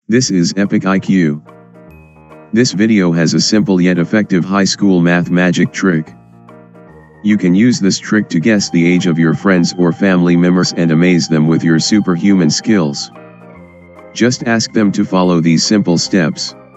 This is Epic IQ. This video has a simple yet effective high school math magic trick. You can use this trick to guess the age of your friends or family members and amaze them with your superhuman skills. Just ask them to follow these simple steps.